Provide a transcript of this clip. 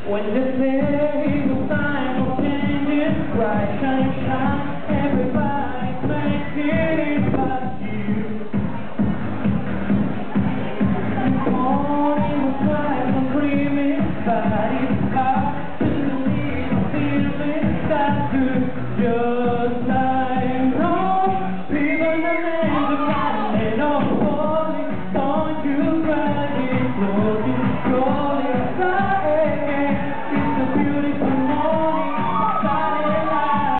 When the table sign will change it, bright, shine, shine, everybody's making it but you. Morning will try some dreaming, but it's hard to believe a feeling that good. Just like no, people in the